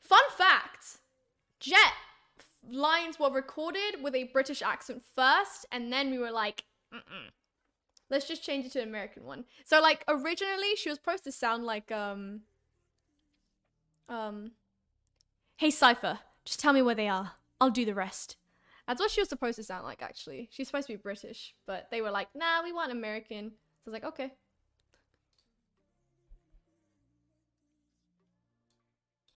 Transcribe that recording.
Fun fact, Jett lines were recorded with a British accent first, and then we were like, let's just change it to an American one. So like originally she was supposed to sound like hey Cypher, just tell me where they are, I'll do the rest. That's what she was supposed to sound like. Actually, she's supposed to be British, but they were like, nah, we want American. So I was like, okay.